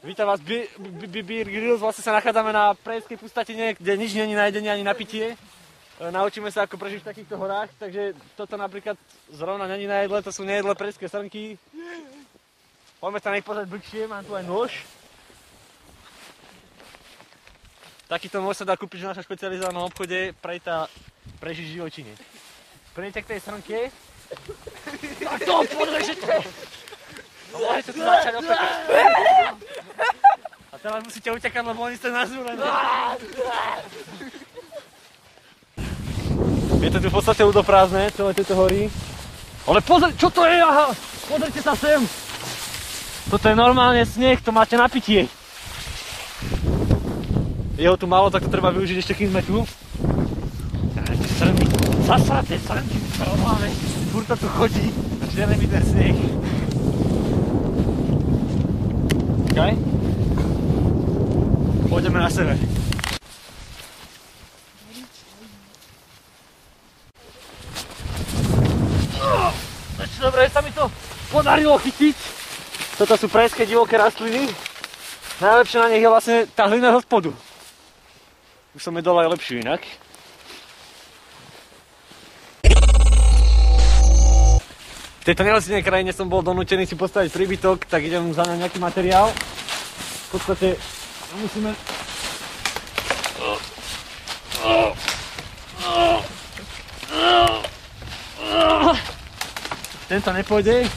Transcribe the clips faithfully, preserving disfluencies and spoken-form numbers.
Vítam vás, Beer Grylls, vlastne sa nachádzame na Prejskej pustatine, kde nič není na jedenie ani na pitie. Naučíme sa, ako prežiť v takýchto horách, takže toto napríklad zrovna není na jedle, to sú nejedlé prejské srnky. Poďme sa na nich pozrieť bližšie, mám tu aj nôž. Takýto nôž sa dá kúpiť v našom špecializovanom obchode Prejta prežiť živočine. Prejdete k tej srnke. Tak to podrežete! Môžete tu začať opekať. A teraz musíte utekať, lebo oni ste nazúrení. Je to tu v podstate ľudoprázdne, celé tieto hory. Ale pozri, čo to je? Aha, pozrite sa sem. Toto je normálne sneh, to máte na pitie. Jeho tu málo, tak to treba využiť ešte, kým sme tu. Tie srnky, zasraté srnky, čo máme. Furt to tu chodí, a žiadne mi ten sneh. Okay. Pôjdeme na sever. Dobre, sa mi to podarilo chytiť. Toto sú prejské divoké rastliny. Najlepšie na nich je vlastne tá hlina zo spodu. Už som jedol aj lepšiu inak. V tejto nelesnej krajine som bol donútený si postaviť príbytok, tak idem za nejaký materiál. V podstate musíme... Tento nepôjde.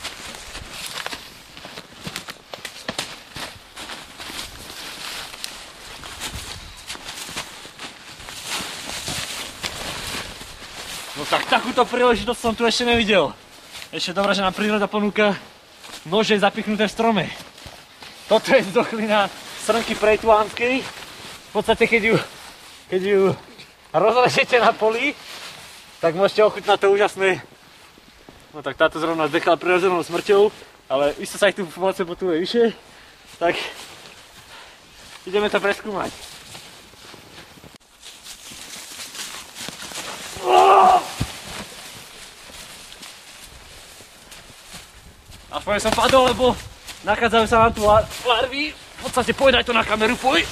No tak takúto príležitosť som tu ešte nevidel. Ešte dobré, že nám príroda ponúka nože zapichnuté v strome. Toto je zdochlina srnky prejtuánskej. V podstate, keď ju, keď ju rozležete na poli, tak môžete ochutnať to úžasné. No tak táto zrovna zdechala prirodzenou smrťou, ale isto sa ich tu vlastne potuje vyššie. Tak ideme to preskúmať. Aspoň som padol, lebo nachádzajú sa nám tu larvy. V podstate poď, daj to na kameru, poď.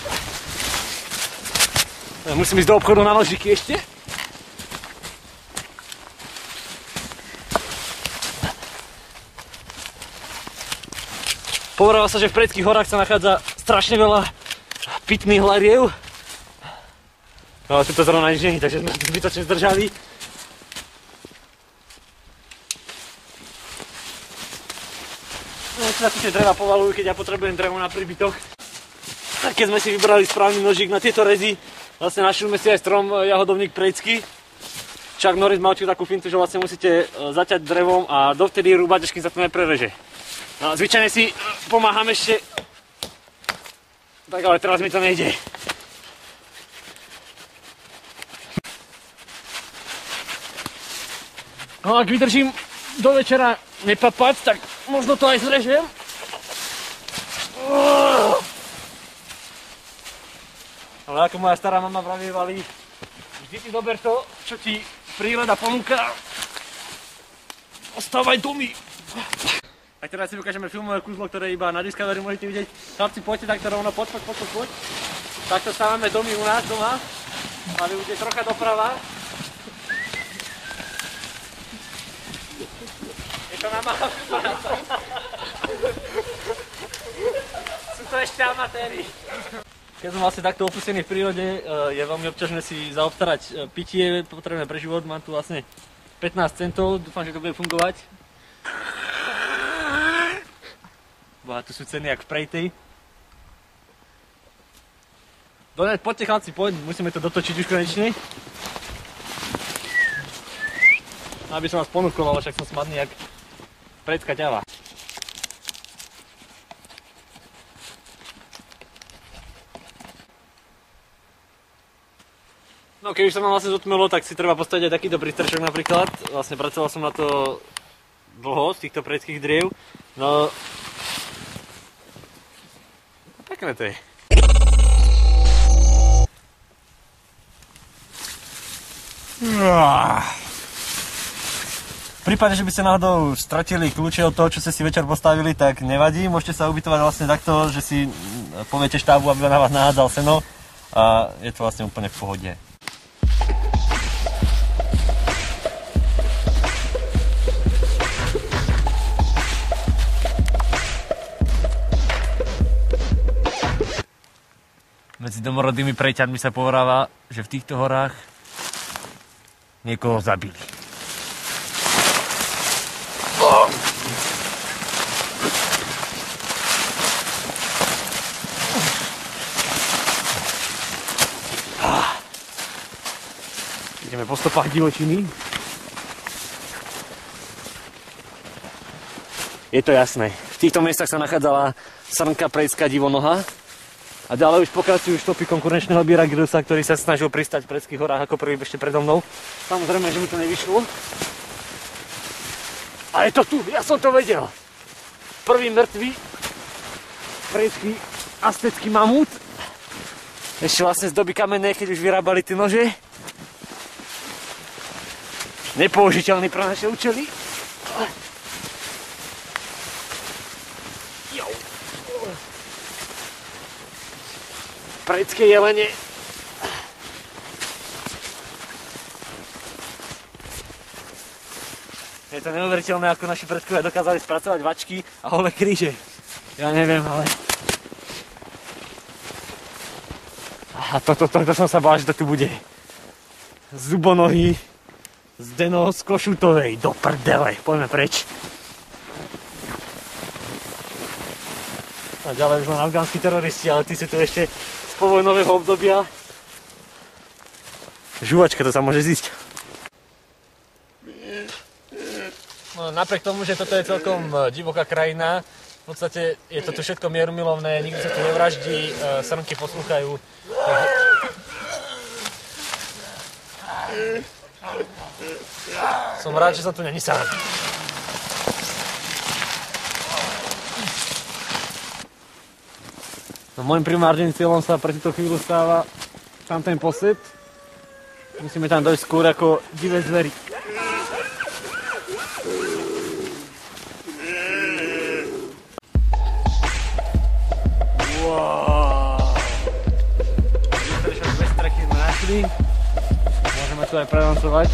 Musím ísť do obchodu na nožiky ešte. Povedalo sa, že v Prejských horách sa nachádza strašne veľa pitných lariev. No ale tu to zrovna nič nie, takže sme zbytočne zdržali. No, sa tu tie dreva povalujú, keď ja potrebujem drevo na príbytok. Tak keď sme si vybrali správny nožík na tieto rezy, vlastne našli sme si aj strom jahodovník prejský. Chuck Norris má určite takú fintu, že vlastne musíte zaťať drevom a dovtedy rúbať, až kým sa to neprereže. No, zvyčajne si pomáham ešte. Tak ale teraz mi to nejde. No ak vydržím do večera nepapať, tak možno to aj zrežem. Ale ako moja stará mama vravievali, vždy ti dober to, čo ti príroda ponúka. Ostávaj domy. A teraz si ukážeme filmové kúzlo, ktoré iba na Discovery môžete vidieť. Chlapci, poďte takto rovno, poď, poď, poď, poď. Takto stávame domy u nás doma. A vy budete trocha doprava. Je to na malá práca. Sú to ešte amatéri. Keď som vlastne takto opustený v prírode, je veľmi obťažné si zaobstarať pitie, potrebné pre život. Mám tu vlastne pätnásť centov, dúfam, že to bude fungovať. A tu sú ceny jak v Prejtej. Dobre, poďte chlapci, poď, musíme to dotočiť už konečne. Aby som vás ponúkol, ale však som smadný jak prejská ťava. No keď už sa nám vlastne zotmelo, tak si treba postaviť aj takýto prístrešok napríklad. Vlastne pracoval som na to dlho z týchto prejských driev. No pekné to je. prípade, že by ste náhodou stratili kľúče od toho, čo ste si večer postavili, tak nevadí. Môžete sa ubytovať vlastne takto, že si poviete štábu, aby na vás nahádzal seno a je to vlastne úplne v pohode. Medzi domorodými prejťanmi sa povráva, že v týchto horách niekoho zabili. Ideme po stopách divočiny. Je to jasné. V týchto miestach sa nachádzala srnka predská divonoha. A ďalej už pokračujú stopy konkurenčného Biragilusa, ktorý sa snažil pristať v Predských horách ako prvý ešte predo mnou. Samozrejme, že mi to nevyšlo. A je to tu, ja som to vedel. Prvý mŕtvý predský aztecký mamút. Ešte vlastne z doby kamennej, keď už vyrábali tie nože. Nepoužiteľný pre naše účely. Predské jelene. Je to neuveriteľné, ako naši predkovia dokázali spracovať vačky a holé kríže. Ja neviem, ale... A toto, toto, toto som sa bál, že to tu bude. Zubonohy z Deno z Košutovej. Do prdele, poďme preč. A ďalej už len afgánsky teroristi, ale tí sú tu ešte z povojnového obdobia. Žuvačka, to sa môže zísť. No, napriek tomu, že toto je celkom divoká krajina, v podstate je to tu všetko mierumilovné, nikto sa tu nevraždí, srnky poslúchajú. Som rád, že som tu není sám. No, môjim primárnym cieľom sa pre túto chvíľu stáva tam ten posed. Musíme tam dojsť skôr ako divé zvery. Wow. Dve strechy sme našli. Môžeme tu aj prelancovať.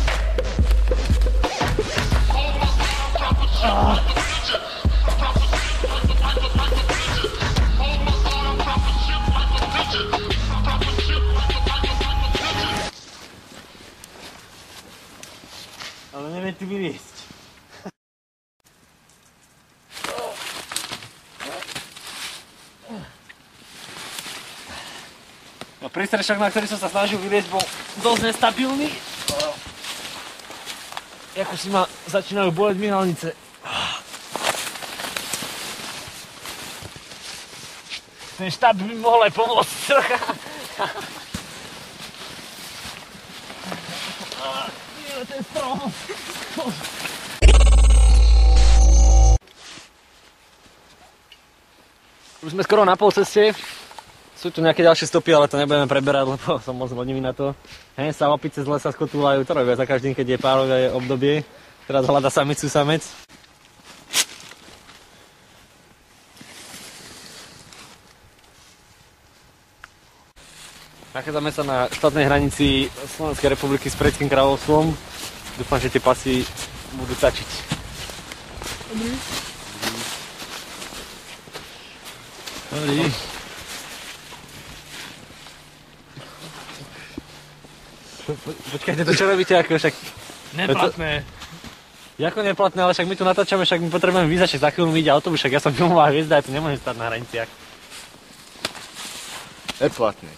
Ah. Ale neviem tu vyliesť. No, prístrešok, na ktorý som sa snažil vyliesť, bol dosť nestabilný. Ako si ma začínajú boleť myhalnice. Ten štáb by mi mohol aj pomôcť trocha. Ten strom. Už sme skoro na polceste. Sú tu nejaké ďalšie stopy, ale to nebudeme preberať, lebo som moc vodnivý na to. Hen sa opice z lesa skotúľajú, to robia za každým, keď je párové obdobie. Teraz hľada samicu samec. Nachádzame sa na štátnej hranici Slovenskej republiky s Predským kráľovstvom. Dúfam, že tie pasy budú stačiť. Dobrý. Dobrý. Počkajte, to čo robíte? Ako však... Neplatné. Jako neplatné, ale však my tu natáčame, však my potrebujeme víza, však za chvíľu mi ide autobus, však ja som filmová hviezda, ja tu nemôžem stať na hraniciach. Neplatné.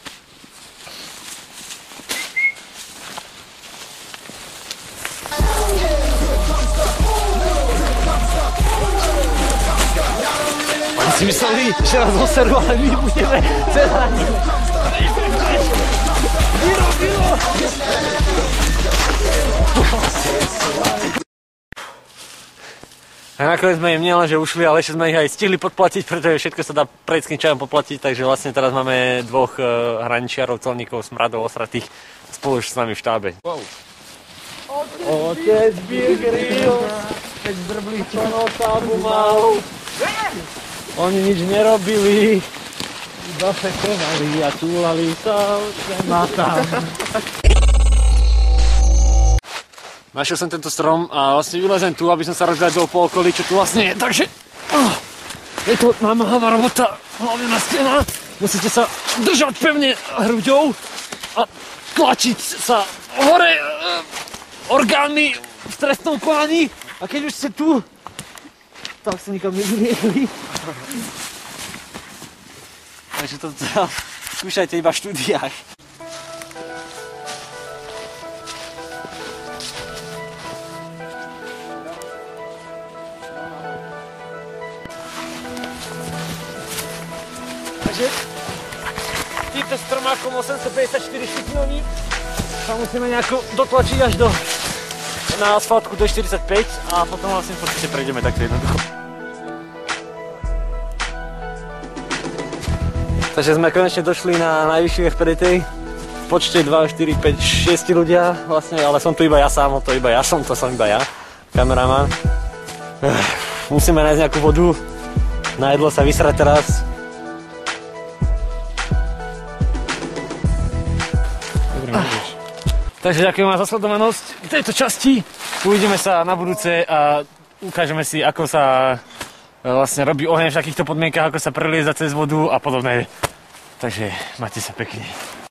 Oni si mysleli, že nás oserú, ale my budeme cez hranice. Biro, biro! A nakoniec sme im nielenže ušli, ale ešte sme ich aj stihli podplatiť, pretože všetko sa dá predským čajom poplatiť, takže vlastne teraz máme dvoch uh, hraničiarov, colníkov, smradov, osratých spolu s nami v štábe. Wow. Otec Biragilusa. keď drbli čono tábu mal. Oni nič nerobili, iba fekovali a túlali sa sem a tam. Našiel som tento strom a vlastne vylezem tu, aby som sa rozhľadol po okolí, čo tu vlastne je. Takže oh, je to namáhavá robota, hlavne na stena. Musíte sa držať pevne hruďou a tlačiť sa hore e, orgánmi v trestnom konaní. A keď už ste tu, tak sa nikam nevyliehli. Takže to skúšajte iba v štúdiách. Takže týmto stromákom osemstopäťdesiatštyri stupňový sa musíme nejako dotlačiť až do na asfaltku do štyridsaťpäť a potom vlastne v podstate prejdeme takto jednoducho. Takže sme konečne došli na najvyššiu ef pé dé té v počte dva, štyri, päť, šesť ľudia vlastne, ale som tu iba ja sám, to iba ja som, to som iba ja, kameraman. Musíme nájsť nejakú vodu, na jedlo sa vysrať teraz. Takže ďakujem vám za sledovanosť v tejto časti. Uvidíme sa na budúce a ukážeme si, ako sa vlastne robí oheň v takýchto podmienkach, ako sa prelieza cez vodu a podobné. Takže majte sa pekne.